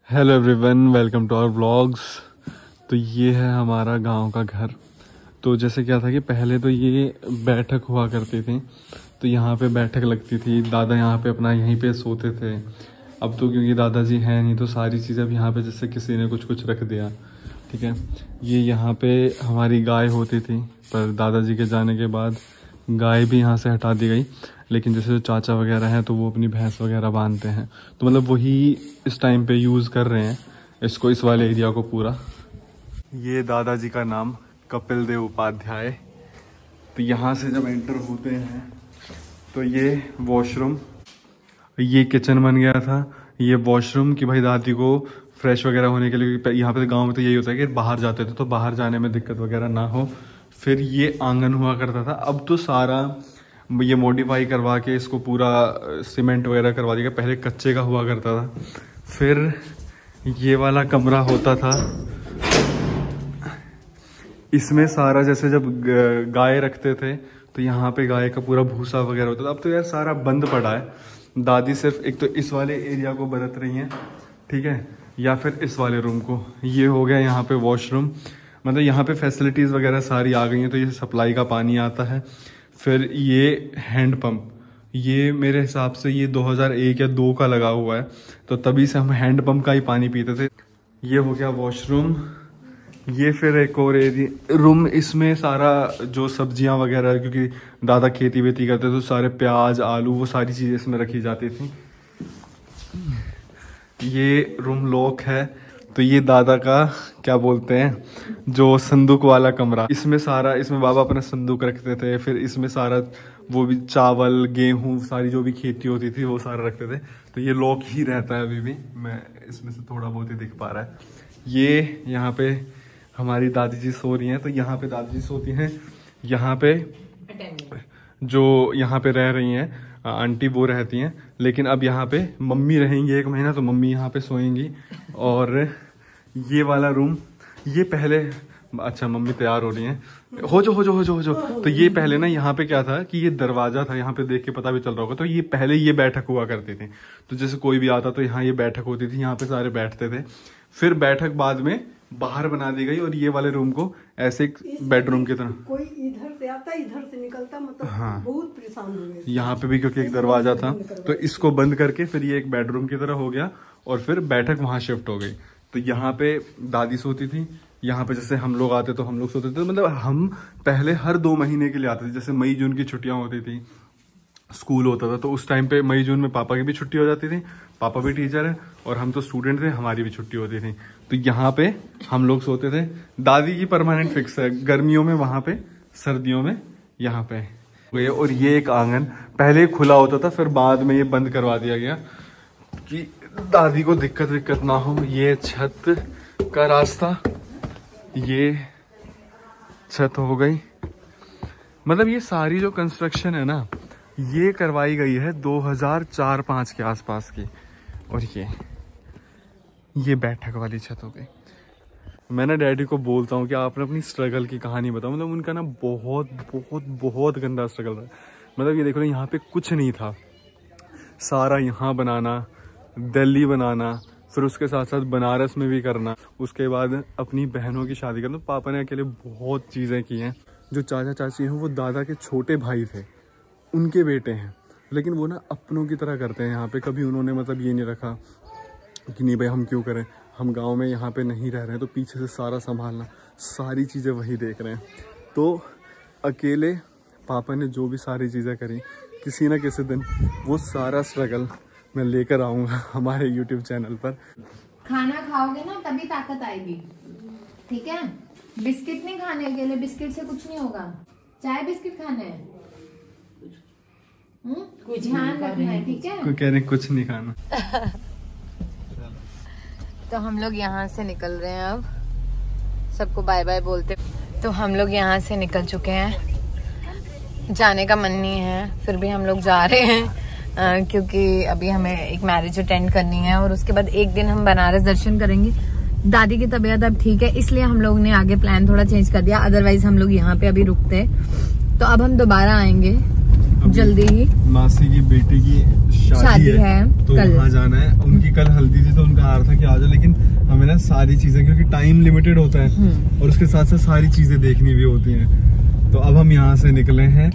Hello everyone, welcome to our vlogs. तो ये है हमारा गांव का घर। तो जैसे क्या था कि पहले तो ये बैठक हुआ करती थी, तो यहाँ पे बैठक लगती थी, दादा यहाँ पे अपना यहीं पे सोते थे। अब तो क्योंकि दादाजी हैं नहीं तो सारी चीज़ें अब यहाँ पे जैसे किसी ने कुछ रख दिया, ठीक है। ये यहाँ पे हमारी गाय होती थी, पर दादाजी के जाने के बाद गाय भी यहाँ से हटा दी गई। लेकिन जैसे जो चाचा वगैरह हैं तो वो अपनी भैंस वगैरह बांधते हैं, तो मतलब वही इस टाइम पे यूज़ कर रहे हैं इसको, इस वाले एरिया को पूरा। ये दादाजी का नाम कपिल देव उपाध्याय। तो यहाँ से जब एंटर होते हैं तो ये वॉशरूम, ये किचन बन गया था। ये वॉशरूम कि भाई दादी को फ्रेश वगैरह होने के लिए, यहाँ पे गाँव में तो यही होता है कि बाहर जाते थे तो बाहर जाने में दिक्कत वगैरह ना हो। फिर ये आंगन हुआ करता था। अब तो सारा ये मॉडिफाई करवा के इसको पूरा सीमेंट वगैरह करवा दिया। पहले कच्चे का हुआ करता था। फिर ये वाला कमरा होता था, इसमें सारा जैसे जब गाय रखते थे तो यहाँ पे गाय का पूरा भूसा वगैरह होता था। अब तो यार सारा बंद पड़ा है। दादी सिर्फ एक तो इस वाले एरिया को बरत रही हैं, ठीक है, या फिर इस वाले रूम को। ये हो गया यहाँ पे वॉशरूम, मतलब यहाँ पे फैसिलिटीज़ वगैरह सारी आ गई हैं। तो ये सप्लाई का पानी आता है। फिर ये हैंडपम्प, ये मेरे हिसाब से ये 2001 या 2 का लगा हुआ है, तो तभी से हम हैंडपम्प का ही पानी पीते थे। ये हो गया वॉशरूम। ये फिर एक और रूम, इसमें सारा जो सब्जियां वगैरह, क्योंकि दादा खेती वेती करते तो सारे प्याज आलू वो सारी चीज़ें इसमें रखी जाती थी। ये रूम लॉक है, तो ये दादा का क्या बोलते हैं जो संदूक वाला कमरा, इसमें सारा, इसमें बाबा अपना संदूक रखते थे। फिर इसमें सारा वो भी चावल गेहूं सारी जो भी खेती होती थी वो सारा रखते थे। तो ये लॉक ही रहता है अभी भी, मैं इसमें से थोड़ा बहुत ही दिख पा रहा है। ये यहाँ पे हमारी दादी जी सो रही हैं, तो यहाँ पे दादी जी सोती हैं। यहाँ पे जो यहाँ पे रह रही हैं आंटी वो रहती हैं, लेकिन अब यहाँ पे मम्मी रहेंगी 1 महीना, तो मम्मी यहाँ पे सोएंगी। और ये वाला रूम, ये पहले, अच्छा मम्मी तैयार हो रही हैं, हो जो। तो ये पहले ना यहाँ पे क्या था कि ये दरवाजा था, यहाँ पे देख के पता भी चल रहा होगा। तो ये पहले ये बैठक हुआ करती थी, तो जैसे कोई भी आता तो यहाँ ये बैठक होती थी, यहाँ पे सारे बैठते थे। फिर बैठक बाद में बाहर बना दी गई, और ये वाले रूम को ऐसे एक बेडरूम की तरह, कोई इधर से आता इधर से निकलता, मतलब हाँ, बहुत परेशान हो गए। यहाँ पे भी क्योंकि एक दरवाजा था, तो इसको बंद करके फिर ये एक बेडरूम की तरह हो गया, और फिर बैठक वहां शिफ्ट हो गई। तो यहाँ पे दादी सोती थी, यहाँ पे जैसे हम लोग आते तो हम लोग सोते थे। मतलब हम पहले हर 2 महीने के लिए आते थे, जैसे मई जून की छुट्टियां होती थी, स्कूल होता था, तो उस टाइम पे मई जून में पापा की भी छुट्टी हो जाती थी। पापा भी टीचर है और हम तो स्टूडेंट थे, हमारी भी छुट्टी होती थी। तो यहाँ पे हम लोग सोते थे। दादी की परमानेंट फिक्स है, गर्मियों में वहां पे, सर्दियों में यहाँ पे। और ये एक आंगन पहले खुला होता था, फिर बाद में ये बंद करवा दिया गया कि दादी को दिक्कत ना हो। ये छत का रास्ता, ये छत हो गई। मतलब ये सारी जो कंस्ट्रक्शन है ना, ये करवाई गई है 2004-05 के आसपास की। और ये बैठक वाली छत हो गई। मैं ना डैडी को बोलता हूँ कि आपने अपनी स्ट्रगल की कहानी बताओ। मतलब उनका ना बहुत गंदा स्ट्रगल रहा। मतलब ये देखो ना, यहाँ पे कुछ नहीं था, सारा यहाँ बनाना, दिल्ली बनाना, फिर उसके साथ साथ बनारस में भी करना, उसके बाद अपनी बहनों की शादी करना। पापा ने अकेले बहुत चीज़ें की हैं। जो चाचा चाची हैं वो दादा के छोटे भाई थे, उनके बेटे हैं, लेकिन वो ना अपनों की तरह करते हैं यहाँ पे। कभी उन्होंने मतलब ये नहीं रखा कि नहीं भाई हम क्यों करें, हम गांव में यहाँ पे नहीं रह रहे हैं, तो पीछे से सारा संभालना, सारी चीज़ें वही देख रहे हैं। तो अकेले पापा ने जो भी सारी चीज़ें करी, किसी ना किसी दिन वो सारा स्ट्रगल मैं लेकर आऊँगा हमारे YouTube चैनल पर। खाना खाओगे ना तभी ताकत आएगी, ठीक है। बिस्किट नहीं खाने के लिए, बिस्किट से कुछ नहीं होगा। चाय बिस्किट खाने हैं, ध्यान रखना है, ठीक है। कोई कह रहे कुछ नहीं खाना। तो हम लोग यहाँ से निकल रहे हैं, अब सबको बाय बाय बोलते। तो हम लोग यहाँ से निकल चुके हैं, जाने का मन नहीं है, फिर भी हम लोग जा रहे हैं क्योंकि अभी हमें एक मैरिज अटेंड करनी है, और उसके बाद एक दिन हम बनारस दर्शन करेंगे। दादी की तबीयत अब ठीक है, इसलिए हम लोग ने आगे प्लान थोड़ा चेंज कर दिया, अदरवाइज हम लोग यहाँ पे अभी रुकते। तो अब हम दोबारा आएंगे जल्दी ही। मासी की बेटी की शादी है तो वहाँ जाना है। उनकी कल हल्दी थी तो उनका आ रहा था कि आ जाओ, लेकिन हमें ना सारी चीजें, क्योंकि टाइम लिमिटेड होता है और उसके साथ साथ सारी चीजें देखनी भी होती हैं, तो अब हम यहाँ से निकले हैं।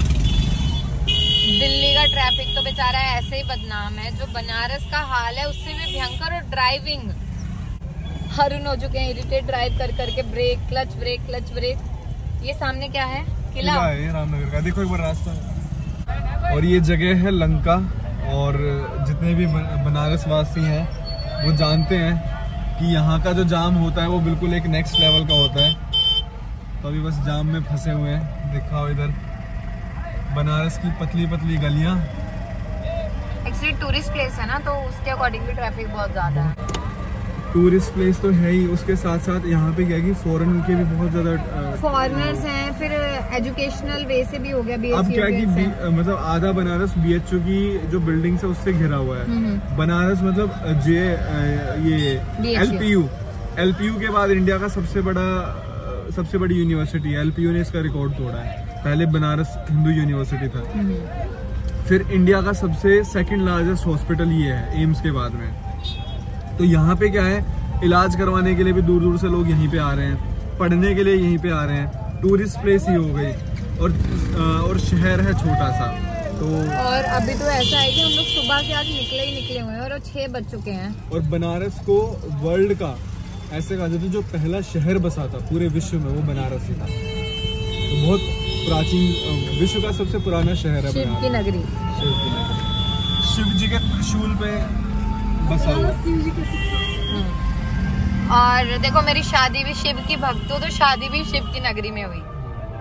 दिल्ली का ट्रैफिक तो बेचारा ऐसे ही बदनाम है, जो बनारस का हाल है उससे भी भयंकर। और ड्राइविंग, हरुण हो चुके हैं इरिटेट ड्राइव कर करके, brake clutch brake clutch brake. ये सामने क्या है? किला है रामनगर का, देखो एक बार रास्ता। और ये जगह है लंका, और जितने भी बनारस वासी हैं वो जानते हैं कि यहाँ का जो जाम होता है वो बिल्कुल एक नेक्स्ट लेवल का होता है। तो अभी बस जाम में फंसे हुए हैं। दिखाओ इधर बनारस की पतली पतली गलियां। एक्चुअली टूरिस्ट प्लेस है ना, तो उसके अकॉर्डिंग भी ट्रैफिक बहुत ज्यादा है। टूरिस्ट प्लेस तो है ही, उसके साथ साथ यहाँ पे क्या है कि फॉरेन के भी बहुत ज्यादा फॉरेनर्स हैं, फिर एजुकेशनल वे से भी हो गया। अब क्या है कि मतलब आधा बनारस BHU की जो बिल्डिंग्स है उससे घिरा हुआ है। बनारस मतलब ये LPU के बाद इंडिया का सबसे बड़ी यूनिवर्सिटी है। LPU ने इसका रिकॉर्ड तोड़ा है। पहले बनारस हिंदू यूनिवर्सिटी था। फिर इंडिया का सबसे सेकंड लार्जेस्ट हॉस्पिटल ये है, एम्स के बाद में। तो यहाँ पे क्या है, इलाज करवाने के लिए भी दूर दूर से लोग यहीं पे आ रहे हैं, पढ़ने के लिए यहीं पे आ रहे हैं। टूरिस्ट प्लेस ही हो गई, और शहर है छोटा सा। तो और अभी तो ऐसा है कि हम लोग सुबह से आज निकले हुए हैं और 6 बज चुके हैं। और बनारस को वर्ल्ड का ऐसे कहा जाता है जो पहला शहर बसा था पूरे विश्व में, वो बनारस ही था। तो बहुत प्राचीन, विश्व का सबसे पुराना शहर है शिव की नगरी। शिव जी के त्रिशूल पे बसा हुआ। और देखो मेरी शादी भी शिव की भक्त हूँ, तो शादी भी शिव की नगरी में हुई।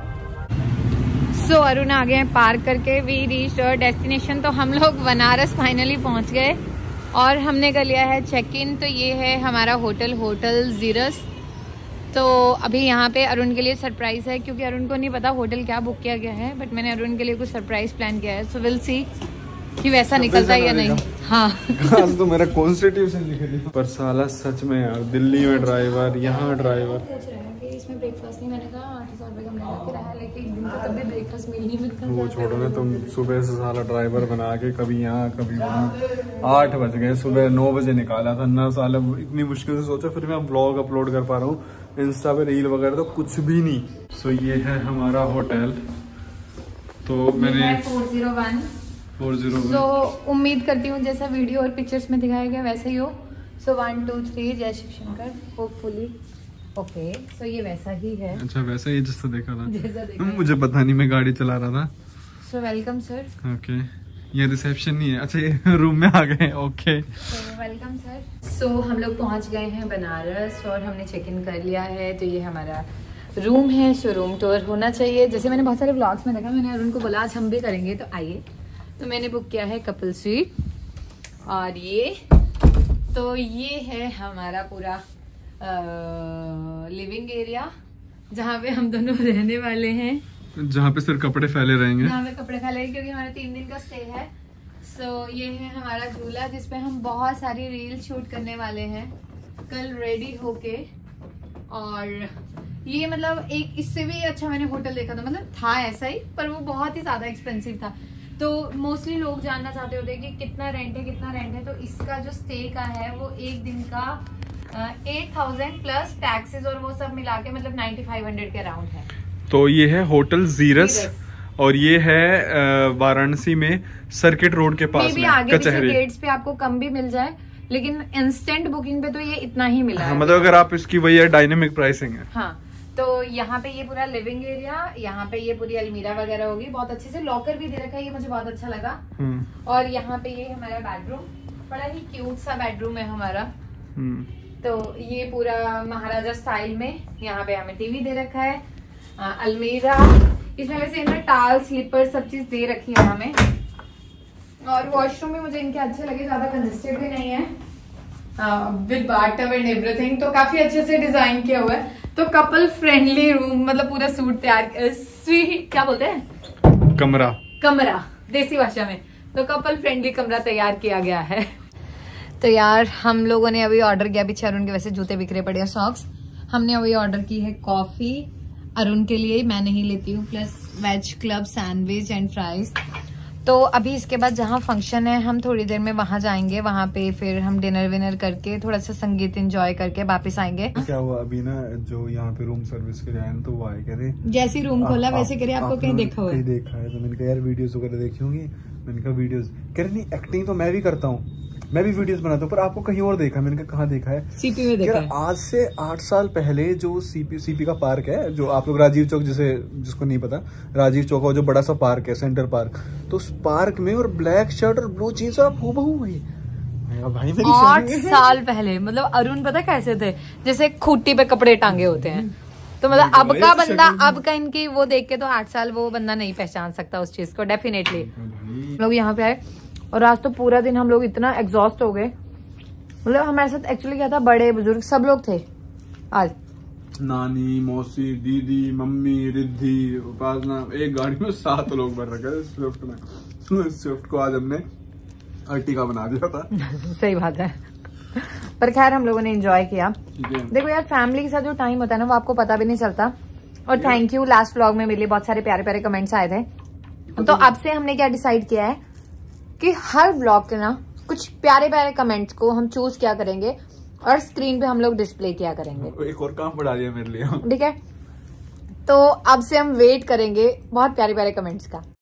सो अरुण आ गए हैं पार्क करके। We reached our destination. तो हम लोग बनारस फाइनली पहुंच गए और हमने कर लिया है चेक इन। तो ये है हमारा होटल जीरस। तो अभी यहाँ पे अरुण के लिए सरप्राइज है, क्योंकि अरुण को नहीं पता होटल क्या बुक किया गया है, बट मैंने अरुण के लिए कुछ सरप्राइज प्लान किया है। सो विल सी कि वैसा निकलता है या नहीं। हाँ तो मेरा कॉन्स्टिट्यूशन लिख दिया। पर साला सच में यार, दिल्ली में ड्राइवर, यहाँ ड्राइवर। इसमें ब्रेकफास्ट नहीं, मैंने कहा 8,000 रुपये का मिला के रहा, लेकिन एक दिन का तब भी ब्रेकफास्ट मिल नहीं मिलता। वो छोड़ो ना, तुम सुबह से साला ड्राइवर बना के कभी यहाँ कभी वहाँ। 8 बज गए, सुबह 9 बजे निकाला था ना साला, इतनी मुश्किल से सोचा। फिर मैं व्लॉग अपलोड कर पा रहा हूँ इंस्टा पे, रील वगैरह तो कुछ भी नहीं। सो ये है हमारा होटल। तो मैंने 401। तो उम्मीद करती हूँ जैसा वीडियो और पिक्चर्स में दिखाया गया वैसा ही हो। सो 1 2 3 जय Shiv Shankar, hopefully okay. So ये वैसा ही है। अच्छा वैसा ही जैसा देखा था। मुझे पता नहीं, मैं गाड़ी चला रहा था। So welcome sir. ओके, ये रिसेप्शन नहीं है। अच्छा ये रूम में आ गए। Okay welcome sir. सो हम लोग पहुंच गए हैं बनारस और हमने चेक इन कर लिया है। तो ये हमारा रूम है। सो रूम टूर होना चाहिए, जैसे मैंने बहुत सारे व्लॉग्स में देखा। मैंने अरुण को बोला आज हम भी करेंगे, तो आइए। तो मैंने बुक किया है कपल स्वीट। और ये है हमारा पूरा लिविंग एरिया, जहाँ पे हम दोनों रहने वाले हैं, जहाँ पे सिर्फ कपड़े फैले रहेंगे। जहाँ पे कपड़े फैले, क्योंकि हमारा 3 दिन का स्टे है। सो ये है हमारा झूला, जिसपे हम बहुत सारी रील शूट करने वाले हैं कल रेडी होके। और ये मतलब एक इससे भी अच्छा मैंने होटल देखा था, मतलब था ऐसा ही, पर वो बहुत ही ज्यादा एक्सपेंसिव था। तो मोस्टली लोग जानना चाहते होते हैं कि कितना रेंट है। तो इसका जो स्टे का है वो एक दिन का 8,000 प्लस टैक्सेस और वो सब मिला के मतलब 9,500 के अराउंड है। तो ये है होटल जीरस, और ये है वाराणसी में सर्किट रोड के पास में कचहरी गेट्स पे आपको कम भी मिल जाए, लेकिन इंस्टेंट बुकिंग पे तो ये इतना ही मिला है। मतलब अगर आप इसकी वही है डायनेमिक प्राइसिंग है। हाँ, तो यहाँ पे ये पूरा लिविंग एरिया, यहाँ पे ये पूरी अलमीरा वगैरह होगी, बहुत अच्छे से लॉकर भी दे रखा है, ये मुझे बहुत अच्छा लगा। और यहाँ पे ये हमारा बेडरूम, बड़ा ही क्यूट सा बेडरूम है हमारा। तो ये पूरा महाराजा स्टाइल में, यहाँ पे हमें टीवी दे रखा है, अलमीरा, इसमें वैसे इन्हें टाल स्लीपर सब चीज दे रखी है हमें। और वॉशरूम भी मुझे इनके अच्छे लगे, ज्यादा कंजेस्टेड भी नहीं है, विद बाथटब एंड एवरीथिंग। तो काफी अच्छे से डिजाइन किया हुआ है। तो कपल फ्रेंडली रूम, मतलब पूरा सूट तैयार, क्या बोलते हैं, कमरा देसी भाषा में। तो कपल फ्रेंडली कमरा तैयार किया गया है। तो यार हम लोगों ने अभी ऑर्डर किया, पीछे अरुण के वैसे जूते बिखरे पड़े हैं, सॉक्स। हमने अभी ऑर्डर की है कॉफी अरुण के लिए, मैं नहीं लेती हूँ, plus veg club sandwich and fries. तो अभी इसके बाद जहाँ फंक्शन है हम थोड़ी देर में वहाँ जाएंगे, वहाँ पे फिर हम डिनर विनर करके थोड़ा सा संगीत एंजॉय करके वापस आएंगे। क्या हुआ अभी ना, जो यहाँ पे रूम सर्विस के आए तो वो आए कह रहे जैसे रूम खोला वैसे करे आपको कहीं देखा हुआ है? कहीं देखा है। तो मैंने कहा यार वीडियोस वगैरह देखी होंगी। मैंने कहा वीडियोस, कह रहे नहीं एक्टिंग तो मैं भी करता हूँ, मैं भी वीडियोस बनाता हूँ, पर आपको कहीं और देखा। मैंने कहा कहाँ देखा है? सीपी में देखा है। आज से 8 साल पहले जो सीपी का पार्क है, जो आप लोग राजीव चौक, जिसको नहीं पता, राजीव चौक का जो बड़ा सा पार्क है, सेंटर पार्क, तो उस पार्क में और ब्लैक शर्ट और ब्लू जीन्स आप हूबहू भाई 8 साल पहले। मतलब अरुण पता कैसे थे, जैसे खूटी पे कपड़े टांगे होते हैं। तो मतलब अब का बंदा, अब का इनकी वो देख के तो 8 साल वो बंदा नहीं पहचान सकता उस चीज को डेफिनेटली। लोग यहाँ पे आए और आज तो पूरा दिन हम लोग इतना एग्जॉस्ट हो गए। मतलब हमारे साथ एक्चुअली क्या था, बड़े बुजुर्ग सब लोग थे आज। नानी, मौसी, दीदी, मम्मी, रिद्धि, उपासना, एक गाड़ी में 7 लोग भर रखे स्विफ्ट में। स्विफ्ट को आज हमने अर्टिगा बना दिया था। सही बात है, पर खैर हम लोगों ने एंजॉय किया। देखो यार, फैमिली के साथ जो टाइम होता है ना वो आपको पता भी नहीं चलता। और थैंक यू, लास्ट व्लॉग में मेरे लिए बहुत सारे प्यारे प्यारे कमेंट्स आए थे। तो अब से हमने क्या डिसाइड किया है कि हर व्लॉग के ना कुछ प्यारे प्यारे कमेंट्स को हम चूज किया करेंगे और स्क्रीन पे हम लोग डिस्प्ले किया करेंगे। एक और काम बढ़ा दिया मेरे लिए, ठीक है? तो अब से हम वेट करेंगे बहुत प्यारे प्यारे कमेंट्स का।